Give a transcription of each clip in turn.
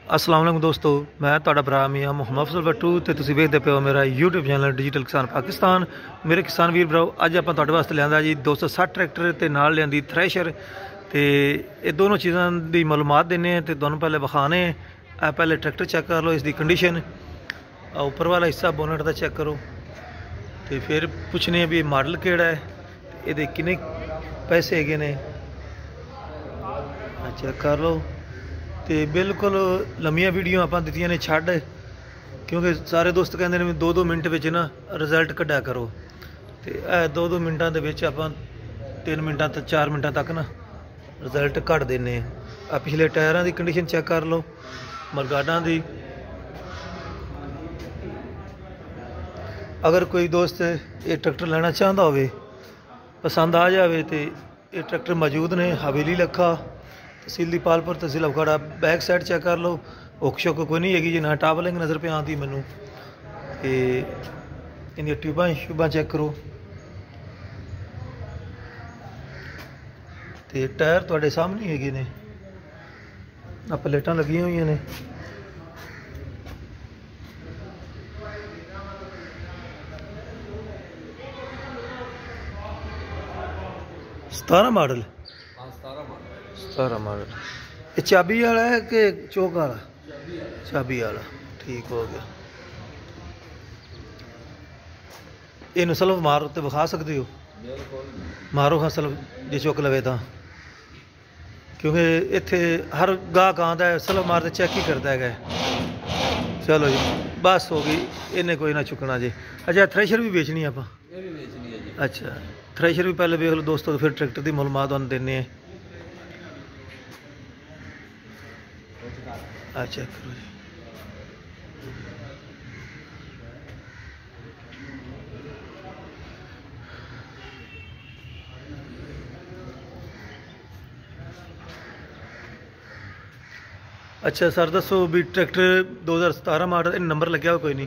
अस्सलाम वालेकुम दोस्तों, मैं तुहाडा भरा मियां मुहम्मद अफजल भट्टू ते तुसीं वेखदे पे हो मेरा यूट्यूब चैनल डिजिटल किसान पाकिस्तान। मेरे किसान वीर भराओ, अज आपां तुहाडे वास्ते लिआंदा जी 260 ट्रैक्टर ते नाल लिआंदी थ्रैशर ते ये दोनों चीज़ां दी मालूमात देने ते तुहानूं पहले विखाने। पहले ट्रैक्टर चेक कर लो, इसकी कंडीशन, उपर वाला हिस्सा बोनट का चेक करो तो फिर पुछने भी मॉडल केड़ा है, ये किन्ने पैसे है ने चेक कर लो। तो बिल्कुल लम्मियां वीडियो आप दित्तियां ने छड्ड, क्योंकि सारे दोस्त कहते हैं 2-2 मिनट में ना रिजल्ट कड्ढा करो। तो 2-2 मिनटा के आप 3 मिनटा तक 4 मिनटा तक ना रिजल्ट कट देने। पिछले टायरों की कंडीशन चेक कर लो, मरगाडा की। अगर कोई दोस्त ये ट्रैक्टर लेना चाहता हो, पसंद आ जाए तो ये ट्रैक्टर मौजूद ने हवेली लखा, तहसील दीपालपुर, तहसील अफगाड़ा। बैक साइड चेक कर लो, हुक शुक कोई नहीं हैगी जी, ना टावलिंग नज़र पे आती मैनू। तो इन ट्यूबां श्यूबां चेक करो। तो टायर तुहाडे सामने हैगे ने, प्लेटां लगियां हुई ने। सतारा मॉडल, 17 मॉडल। ये चाबी वाला है कि चौक वाला? चाबी वाला, ठीक हो गया। इन सलफ मारो तो विखा सकते हो? मारो हाँ सलफ जे चुक लवे तो, क्योंकि इत्थे हर गाहक आंदा है सलफ मार चेक ही करता है। चलो जी बस हो गई, इन्हें कोई ना चुकना जी। अच्छा थ्रैशर भी बेचनी है आप? अच्छा थ्रैशर भी पहले देख लो दोस्तों, फिर ट्रैक्टर की मालूमात देने। अच्छा करो जी। अच्छा सर दसो भी ट्रैक्टर 2017 मॉडल नंबर लग्या हो कोई नहीं?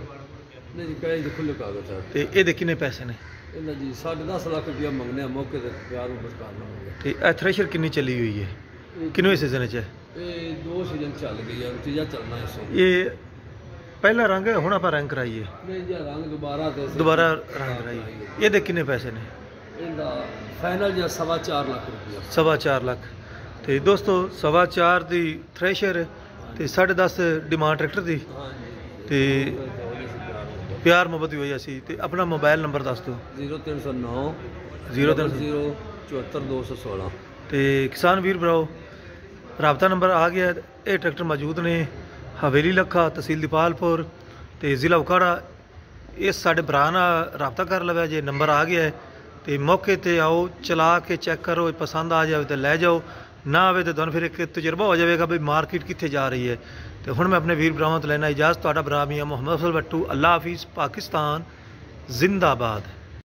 ये किन्ने पैसे ने? जी 10.5 लाख रुपया मंगने मौके ते प्यार ठीक। थ्रैशर किन्नी चली हुई है, किन्ने सीजन है? 2 सीजन चल गई है, तीजा चलना है। ये पहला रंग है, हुण आपां रंग कराइए? रंग दोबारा रंग कराइए। ये किन्ने पैसे ने? फाइनल जो 4.25 लाख रुपया। 4.25 लाख। तो दोस्तों 4.25 की थ्रैशर तो 10.5 डिमांड ट्रैक्टर की। तो प्यार मुहब्बत भी होई सी। तो अपना मोबाइल नंबर दस दो। 0309 074 तो किसान वीर भराओ, राबता नंबर आ गया। ये ट्रैक्टर मौजूद ने हवेली लखा, तहसील दीपालपुर तो जिला उकाड़ा। इस साढ़े भरा नाल राबता कर लवे जे, नंबर आ गया है। तो मौके पर आओ, चला के चेक करो, पसंद आ जाए तो लै जाओ, ना आए तो तुहानूं फिर एक तजुर्बा हो जाएगा भी मार्केट कित्थे जा रही है। तो हुण मैं अपने वीर भरावां तो लैना इजाज़त। तुहाडा भरा मियां मुहम्मद अफजल भट्टू। अल्लाह हाफिज़। पाकिस्तान जिंदाबाद।